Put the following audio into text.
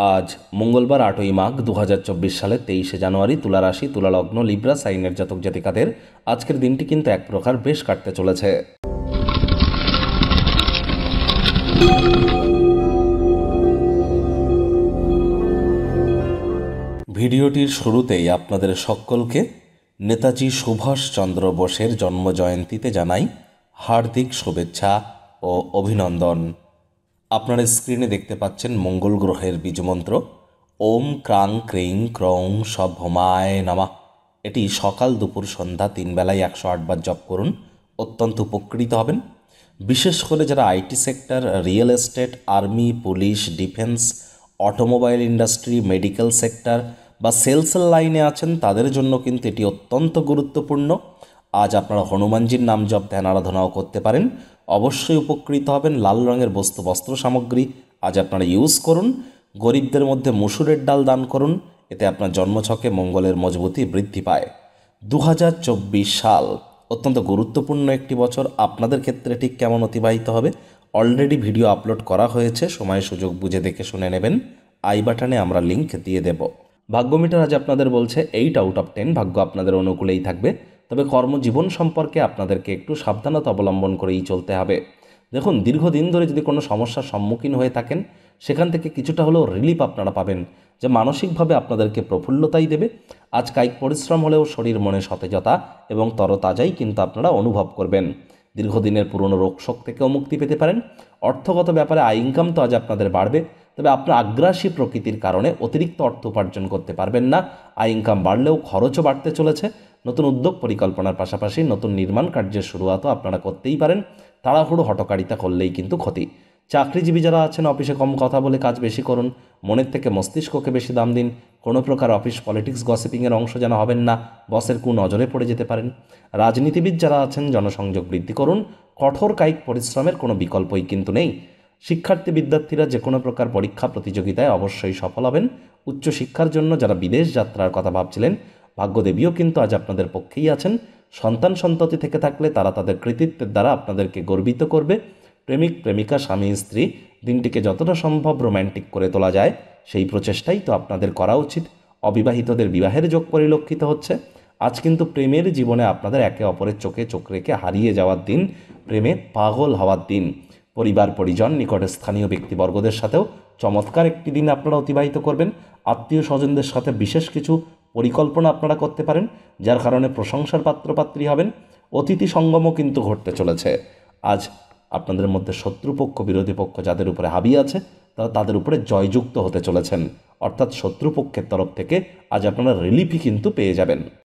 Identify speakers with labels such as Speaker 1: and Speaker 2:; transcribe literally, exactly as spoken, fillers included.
Speaker 1: আজ মঙ্গলবার আটই মাঘ দু হাজার চব্বিশ সালে তেইশে জানুয়ারি তুলা রাশি তুলা লগ্ন লিব্রা সাইনের জাতক জাতিকাদের আজকের দিনটি কিন্তু এক প্রকার বেশ কাটতে চলেছে। ভিডিওটির শুরুতেই আপনাদের সকলকে নেতাজি সুভাষচন্দ্র বোসের জন্মজয়ন্তীতে জানাই হার্দিক শুভেচ্ছা ও অভিনন্দন। আপনারা স্ক্রিনে দেখতে পাচ্ছেন মঙ্গল গ্রহের বীজমন্ত্র ওম ক্রাং ক্রিং ক্রৌং সভমায় নমঃ। এটি সকাল দুপুর সন্ধ্যা তিন বেলায় একশো আটবার জপ করুন, অত্যন্ত উপকৃত হবেন। বিশেষ করে যারা IT sector, real estate, army, police, defence, automobile industry, medical sector বা সেলসের লাইনে আছেন তাদের জন্য কিন্তু এটি অত্যন্ত গুরুত্বপূর্ণ। আজ আপনারা হনুমানজির নাম জপ ধ্যান আরাধনাও করতে পারেন, অবশ্যই উপকৃত হবেন। লাল রঙের বস্তু বস্ত্র সামগ্রী আজ আপনারা ইউজ করুন। গরিবদের মধ্যে মসুরের ডাল দান করুন, এতে আপনার জন্মছকে মঙ্গলের মজবুতি বৃদ্ধি পায়। দু হাজার চব্বিশ সাল অত্যন্ত গুরুত্বপূর্ণ একটি বছর। আপনাদের ক্ষেত্রে ঠিক কেমন অতিবাহিত হবে অলরেডি ভিডিও আপলোড করা হয়েছে, সময় সুযোগ বুঝে দেখে শুনে নেবেন। আই বাটনে আমরা লিঙ্ক দিয়ে দেব। ভাগ্যমিটার আজ আপনাদের বলছে এইট আউট অফ টেন, ভাগ্য আপনাদের অনুকূলেই থাকবে। তবে কর্মজীবন সম্পর্কে আপনাদেরকে একটু সাবধানতা অবলম্বন করেই চলতে হবে। দেখুন, দীর্ঘদিন ধরে যদি কোনো সমস্যার সম্মুখীন হয়ে থাকেন সেখান থেকে কিছুটা হলেও রিলিফ আপনারা পাবেন, যে মানসিকভাবে আপনাদেরকে প্রফুল্লতাই দেবে। আজ কায়িক পরিশ্রম হলেও শরীর মনে সতেজতা এবং তরতাজাই কিন্তু আপনারা অনুভব করবেন। দীর্ঘদিনের পুরনো রোগশোক থেকেও মুক্তি পেতে পারেন। অর্থগত ব্যাপারে আয় ইনকাম তো আজ আপনাদের বাড়বে, তবে আপনার আগ্রাসী প্রকৃতির কারণে অতিরিক্ত অর্থ উপার্জন করতে পারবেন না। আয় ইনকাম বাড়লেও খরচও বাড়তে চলেছে। নতুন উদ্যোগ পরিকল্পনার পাশাপাশি নতুন নির্মাণ কার্যের শুরুয়াতও আপনারা করতেই পারেন। তাড়াহুড়ো হটকারিতা করলেই কিন্তু ক্ষতি। চাকরিজীবী যারা আছেন অফিসে কম কথা বলে কাজ বেশি করুন, মনের থেকে মস্তিষ্ককে বেশি দাম দিন। কোনো প্রকার অফিস পলিটিক্স গসিপিংয়ের অংশ যেন হবেন না, বসের কু নজরে পড়ে যেতে পারেন। রাজনীতিবিদ যারা আছেন জনসংযোগ বৃদ্ধি করুন, কঠোর কায়িক পরিশ্রমের কোনো বিকল্পই কিন্তু নেই। শিক্ষার্থী বিদ্যার্থীরা যে কোনো প্রকার পরীক্ষা প্রতিযোগিতায় অবশ্যই সফল হবেন। উচ্চশিক্ষার জন্য যারা বিদেশ যাত্রার কথা ভাবছিলেন, ভাগ্যদেবীও কিন্তু আজ আপনাদের পক্ষেই আছেন। সন্তান সন্ততি থেকে থাকলে তারা তাদের কৃতিত্বের দ্বারা আপনাদেরকে গর্বিত করবে। প্রেমিক প্রেমিকা, স্বামী স্ত্রী দিনটিকে যতটা সম্ভব রোম্যান্টিক করে তোলা যায় সেই প্রচেষ্টাই তো আপনাদের করা উচিত। অবিবাহিতদের বিবাহের যোগ পরিলক্ষিত হচ্ছে। আজ কিন্তু প্রেমের জীবনে আপনাদের একে অপরের চোখে চোখ রেখে হারিয়ে যাওয়ার দিন, প্রেমে পাগল হওয়ার দিন। পরিবার পরিজন, নিকটের স্থানীয় ব্যক্তিবর্গদের সাথেও চমৎকার একটি দিন আপনারা অতিবাহিত করবেন। আত্মীয় স্বজনদের সাথে বিশেষ কিছু পরিকল্পনা আপনারা করতে পারেন, যার কারণে প্রশংসার পাত্রপাত্রী হবেন। অতিথি সঙ্গমও কিন্তু ঘটতে চলেছে। আজ আপনাদের মধ্যে শত্রুপক্ষ, বিরোধী পক্ষ যাদের উপরে হাবি আছে তারা তাদের উপরে জয়যুক্ত হতে চলেছেন, অর্থাৎ শত্রুপক্ষের তরফ থেকে আজ আপনারা রিলিফই কিন্তু পেয়ে যাবেন।